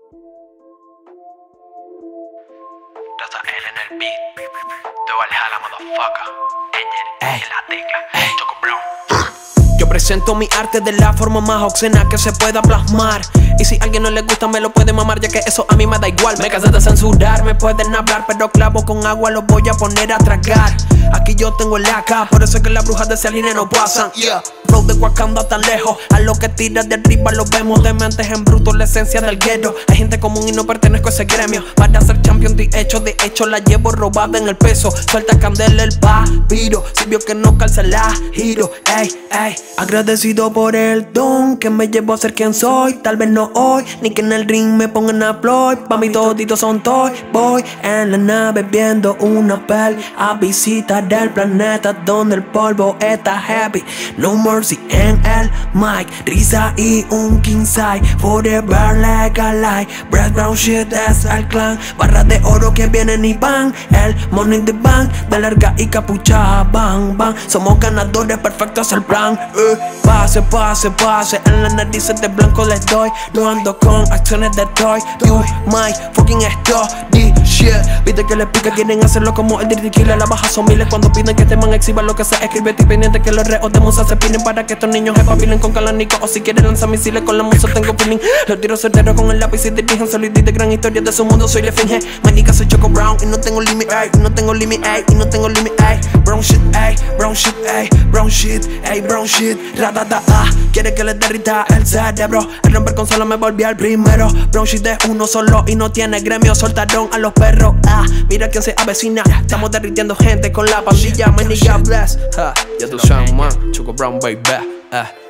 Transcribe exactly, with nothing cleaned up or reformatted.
Raza L en el beat. Te Valhalla, motherfucker. Angel en la tecla. Choco Brown. Yo presento mi arte de la forma más obscena que se pueda plasmar. Y si a alguien no le gusta me lo puede mamar, ya que eso a mí me da igual. Me cansé de censurar, me pueden hablar, pero clavo con agua los voy a poner a tragar. Aquí yo tengo el A K, por eso es que las brujas de Celine no pasan. Yeah. Flow de Wakanda tan lejos, a lo que tira de arriba lo vemos. Dementes en bruto, la esencia del ghetto. Hay gente común y no pertenezco a ese gremio. Para ser champion de hecho, de hecho la llevo robada en el peso. Suelta candela el papiro, si vio que no calza la giro. Ey, ey, agradecido por el don que me llevó a ser quien soy. Tal vez no hoy, ni que en el ring me pongan a ploy. Pa' mí toditos son toy. Voy en la nave viendo una peli a visitar el planeta donde el polvo está heavy. No mercy en el mic, risa y un king size. Forever like a lie, bread brown shit es el clan. Barras de oro que vienen y van, el money the bank, de larga y capucha, bang bang. Somos ganadores, perfecto es el plan. eh. Pase, pase, pase, en las narices de blanco les doy. No ando con acciones de toy. You my fucking study shit. Viste que les pica, quieren hacerlo como el Dirty Killer. Las bajas son miles cuando piden que este man exhiba lo que se escribe. Estoy pendiente que los reos de musa se pinen para que estos niños espabilen con calanico. O si quieren lanzar misiles con la musa tengo feeling. Los tiro certeros con el lápiz y dirigen solidity de gran historia de su mundo. Soy le finge, manica soy Choco Brown y no tengo límite, ay, y no tengo límite, ay, y no tengo límite, ay. Brown shit, ay, brown shit, ay, brown shit, ay, brown shit, ratata, ah. Quiere que les derrita el cerebro. El romper consola me volví al primero. Brown shit es uno solo y no tiene gremio. Soltaron a los perros, ah. Mira quién se avecina. Estamos derritiendo gente con la pandilla. My nigga bless, ah. Ya tú sabes, man. Choco Brown, baby, ah.